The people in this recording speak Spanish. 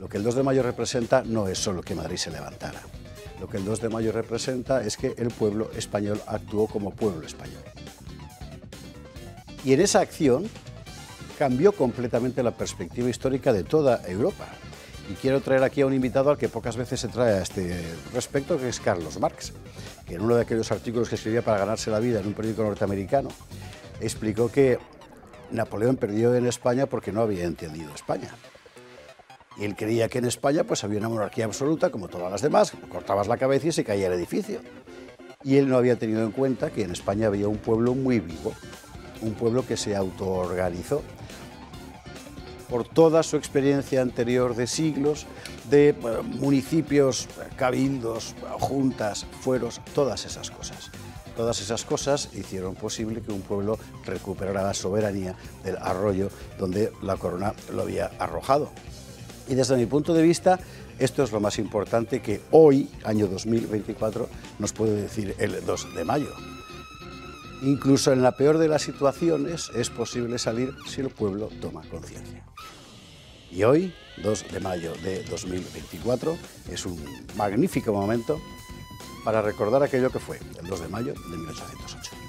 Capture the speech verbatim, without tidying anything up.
Lo que el dos de mayo representa no es solo que Madrid se levantara. Lo que el dos de mayo representa es que el pueblo español actuó como pueblo español. Y en esa acción cambió completamente la perspectiva histórica de toda Europa. Y quiero traer aquí a un invitado al que pocas veces se trae a este respecto, que es Carlos Marx, que en uno de aquellos artículos que escribía para ganarse la vida en un periódico norteamericano, explicó que Napoleón perdió en España porque no había entendido España. Y él creía que en España pues, había una monarquía absoluta, como todas las demás, cortabas la cabeza y se caía el edificio. Y él no había tenido en cuenta que en España había un pueblo muy vivo, un pueblo que se autoorganizó por toda su experiencia anterior de siglos, de bueno, municipios, cabildos, juntas, fueros, todas esas cosas. Todas esas cosas hicieron posible que un pueblo recuperara la soberanía del arroyo donde la corona lo había arrojado. Y desde mi punto de vista, esto es lo más importante que hoy, año dos mil veinticuatro, nos puede decir el dos de mayo. Incluso en la peor de las situaciones es posible salir si el pueblo toma conciencia. Y hoy, dos de mayo de dos mil veinticuatro, es un magnífico momento para recordar aquello que fue el dos de mayo de mil ochocientos ocho.